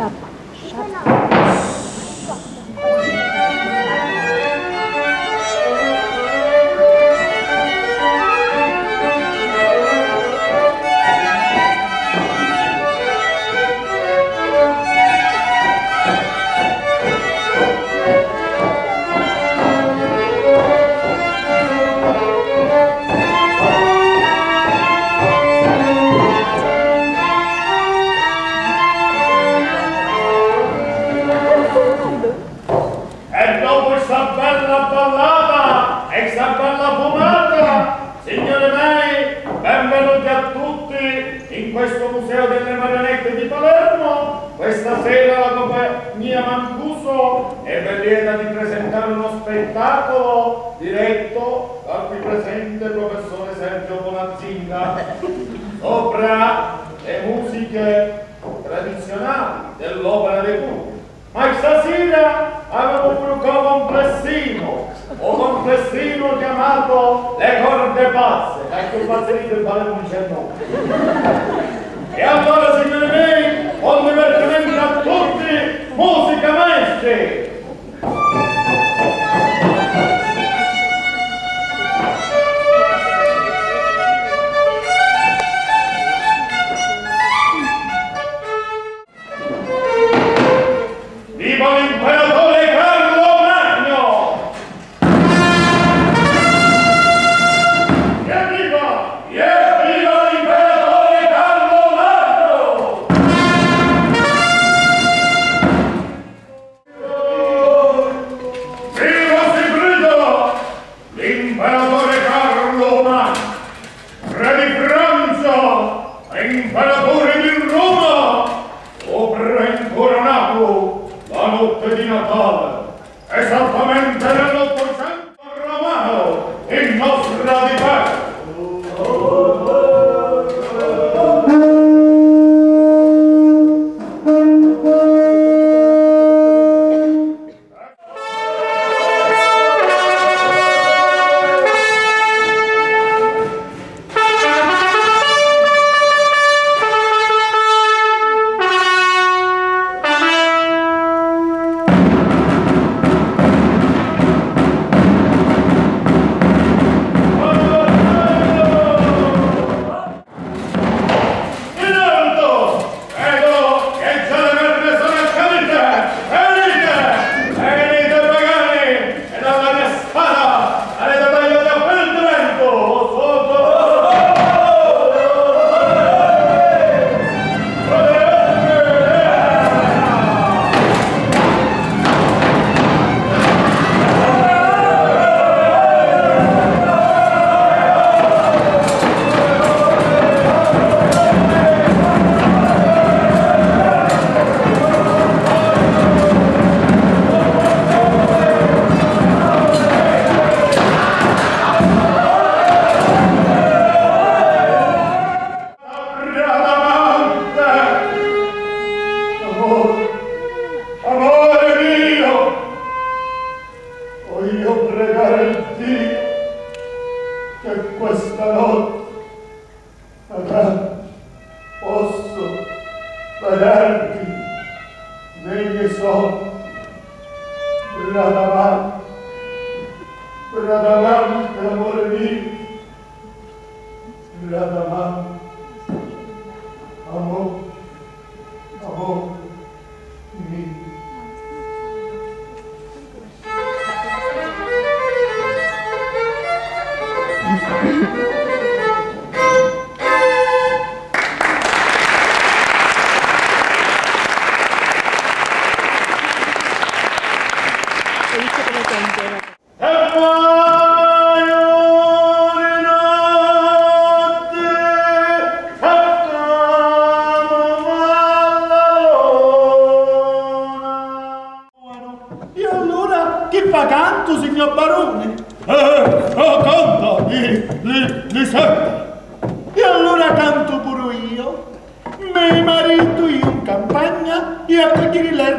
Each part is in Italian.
questo museo delle marionette di Palermo, questa sera la compagnia Mancuso è ben lieta di presentare uno spettacolo diretto dal qui presente professore Sergio Bonazzinga sopra le musiche tradizionali dell'opera dei Pupi. Ma stasera avevo un complessino chiamato Le Corde Pazze. Ecco il pazzerito il Palermo non c'è nome. E allora, signori miei, buon divertimento a tutti, musica maestri! Viva l'imperatore Carlo Magno! Evviva! Evviva l'imperatore Carlo Magno! Viva si grida! L'imperatore Carlo Magno! Re di Francia! Imperatore di Roma! Sopra incoronato! La notte di Natale, esattamente nell'800 romano, in nostra difesa.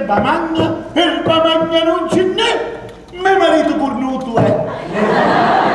Erba magna non ce n'è, me marito pur nudo è.